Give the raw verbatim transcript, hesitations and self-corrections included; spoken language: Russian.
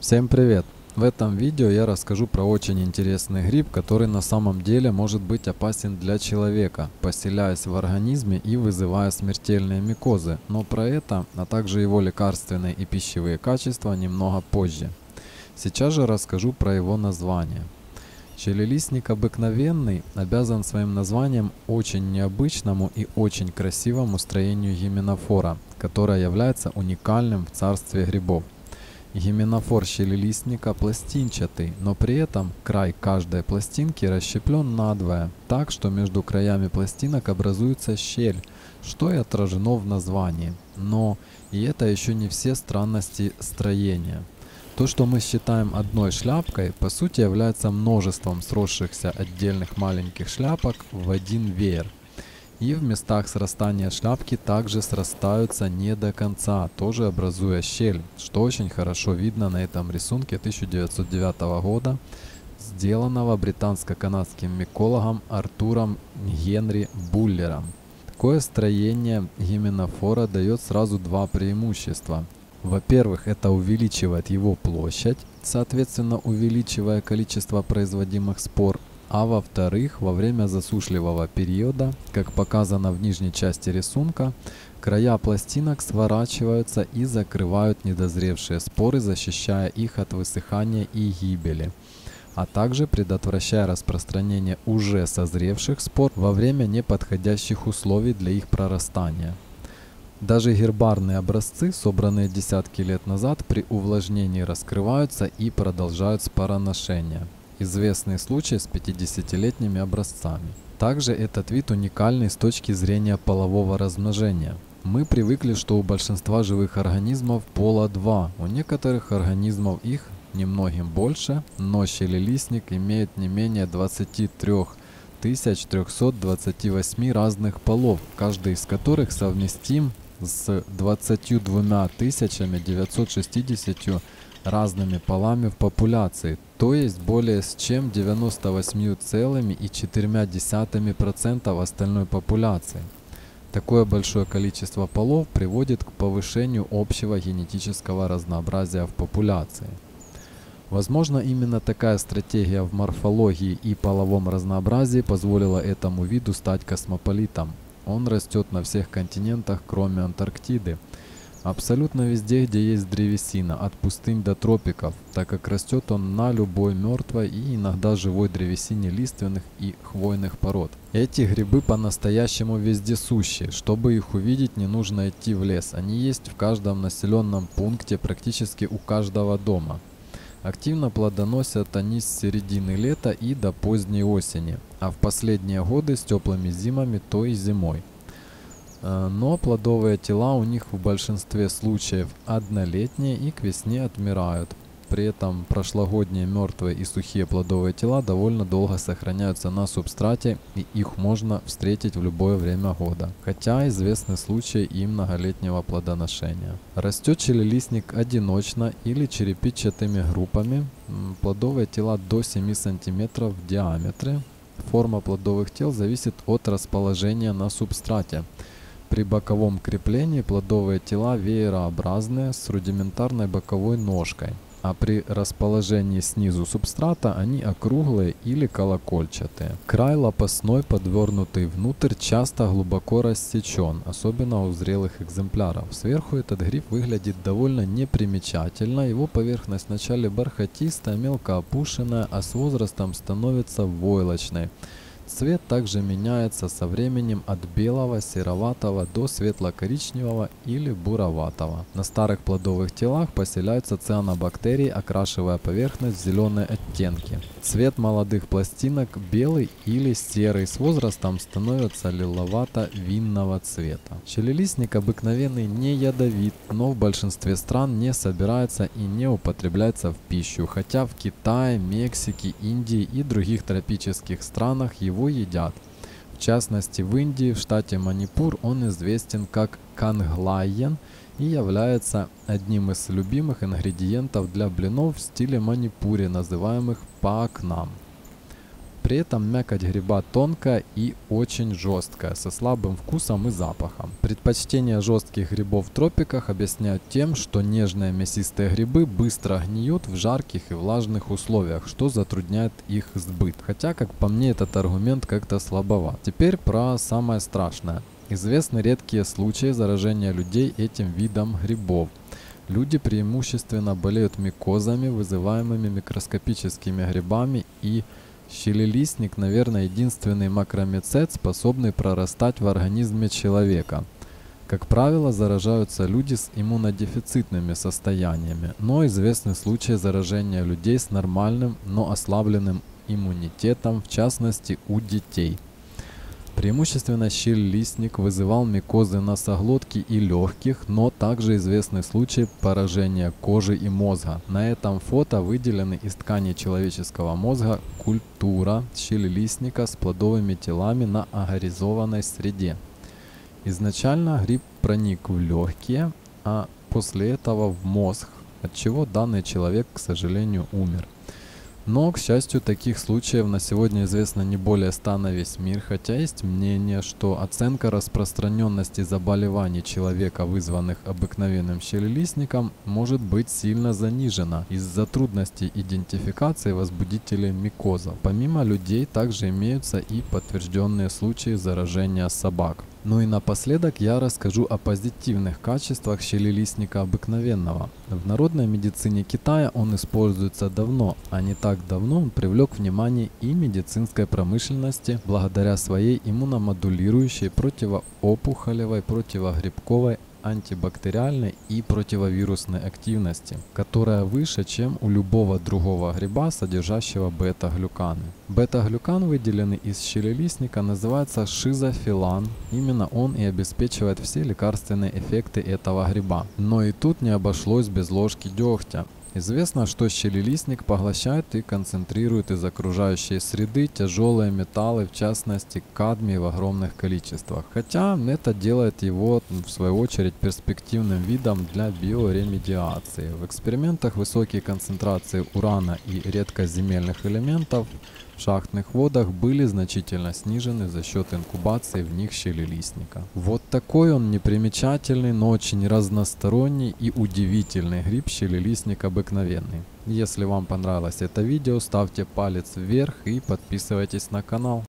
Всем привет! В этом видео я расскажу про очень интересный гриб, который на самом деле может быть опасен для человека, поселяясь в организме и вызывая смертельные микозы, но про это, а также его лекарственные и пищевые качества немного позже. Сейчас же расскажу про его название. Щелелистник обыкновенный обязан своим названием очень необычному и очень красивому строению гименофора, которое является уникальным в царстве грибов. Гименофор щелелистника пластинчатый, но при этом край каждой пластинки расщеплен надвое, так что между краями пластинок образуется щель, что и отражено в названии. Но и это еще не все странности строения. То, что мы считаем одной шляпкой, по сути является множеством сросшихся отдельных маленьких шляпок в один веер. И в местах срастания шляпки также срастаются не до конца, тоже образуя щель, что очень хорошо видно на этом рисунке тысяча девятьсот девятого года, сделанного британско-канадским микологом Артуром Генри Буллером. Такое строение гименофора дает сразу два преимущества. Во-первых, это увеличивает его площадь, соответственно увеличивая количество производимых спор. А во-вторых, во время засушливого периода, как показано в нижней части рисунка, края пластинок сворачиваются и закрывают недозревшие споры, защищая их от высыхания и гибели, а также предотвращая распространение уже созревших спор во время неподходящих условий для их прорастания. Даже гербарные образцы, собранные десятки лет назад, при увлажнении раскрываются и продолжают спороношение. Известный случай с пятидесятилетними образцами. Также этот вид уникальный с точки зрения полового размножения. Мы привыкли, что у большинства живых организмов пола два, у некоторых организмов их немногим больше, но щелелистник имеет не менее двадцати трёх тысяч трёхсот двадцати восьми разных полов, каждый из которых совместим с двадцатью двумя тысячами девятьсот шестьюдесятью разными полами в популяции, то есть более чем девяноста восемью целыми четырьмя десятыми процента остальной популяции. Такое большое количество полов приводит к повышению общего генетического разнообразия в популяции. Возможно, именно такая стратегия в морфологии и половом разнообразии позволила этому виду стать космополитом. Он растет на всех континентах, кроме Антарктиды. Абсолютно везде, где есть древесина, от пустынь до тропиков, так как растет он на любой мертвой и иногда живой древесине лиственных и хвойных пород. Эти грибы по-настоящему вездесущие. Чтобы их увидеть, не нужно идти в лес. Они есть в каждом населенном пункте, практически у каждого дома. Активно плодоносят они с середины лета и до поздней осени, а в последние годы с теплыми зимами, то и зимой. Но плодовые тела у них в большинстве случаев однолетние и к весне отмирают. При этом прошлогодние мертвые и сухие плодовые тела довольно долго сохраняются на субстрате, и их можно встретить в любое время года, хотя известны случаи и многолетнего плодоношения. Растет щелелистник одиночно или черепичатыми группами, плодовые тела до семи сантиметров в диаметре. Форма плодовых тел зависит от расположения на субстрате. При боковом креплении плодовые тела веерообразные с рудиментарной боковой ножкой, а при расположении снизу субстрата они округлые или колокольчатые. Край лопастной, подвернутый внутрь, часто глубоко рассечен, особенно у зрелых экземпляров. Сверху этот гриб выглядит довольно непримечательно, его поверхность вначале бархатистая, мелко опушенная, а с возрастом становится войлочной. Цвет также меняется со временем от белого, сероватого до светло-коричневого или буроватого. На старых плодовых телах поселяются цианобактерии, окрашивая поверхность в зеленые оттенки. Цвет молодых пластинок белый или серый, с возрастом становится лиловато-винного цвета. Щелелистник обыкновенный не ядовит, но в большинстве стран не собирается и не употребляется в пищу, хотя в Китае, Мексике, Индии и других тропических странах его его едят. В частности, в Индии, в штате Манипур, он известен как канглайен и является одним из любимых ингредиентов для блинов в стиле манипури, называемых паакнам. При этом мякоть гриба тонкая и очень жесткая, со слабым вкусом и запахом. Предпочтение жестких грибов в тропиках объясняют тем, что нежные мясистые грибы быстро гниют в жарких и влажных условиях, что затрудняет их сбыт. Хотя, как по мне, этот аргумент как-то слабоват. Теперь про самое страшное. Известны редкие случаи заражения людей этим видом грибов. Люди преимущественно болеют микозами, вызываемыми микроскопическими грибами, и щелелистник, наверное, единственный макромицет, способный прорастать в организме человека. Как правило, заражаются люди с иммунодефицитными состояниями, но известны случаи заражения людей с нормальным, но ослабленным иммунитетом, в частности у детей. Преимущественно щелелистник вызывал микозы носоглотки и легких, но также известны случаи поражения кожи и мозга. На этом фото выделены из ткани человеческого мозга культура щелелистника с плодовыми телами на агаризованной среде. Изначально гриб проник в легкие, а после этого в мозг, от чего данный человек, к сожалению, умер. Но, к счастью, таких случаев на сегодня известно не более ста на весь мир, хотя есть мнение, что оценка распространенности заболеваний человека, вызванных обыкновенным щелелистником, может быть сильно занижена из-за трудностей идентификации возбудителей микоза. Помимо людей также имеются и подтвержденные случаи заражения собак. Ну и напоследок я расскажу о позитивных качествах щелелистника обыкновенного. В народной медицине Китая он используется давно, а не так давно он привлек внимание и медицинской промышленности благодаря своей иммуномодулирующей, противоопухолевой, противогрибковой, антибактериальной и противовирусной активности, которая выше, чем у любого другого гриба, содержащего бета-глюканы. Бета-глюкан, выделенный из щелелистника, называется шизофилан. Именно он и обеспечивает все лекарственные эффекты этого гриба. Но и тут не обошлось без ложки дегтя. Известно, что щелелистник поглощает и концентрирует из окружающей среды тяжелые металлы, в частности кадмий в огромных количествах. Хотя это делает его, в свою очередь, перспективным видом для биоремедиации. В экспериментах высокие концентрации урана и редкоземельных элементов в шахтных водах были значительно снижены за счет инкубации в них щелелистника. Вот такой он непримечательный, но очень разносторонний и удивительный гриб щелелистник обыкновенный. Если вам понравилось это видео, ставьте палец вверх и подписывайтесь на канал.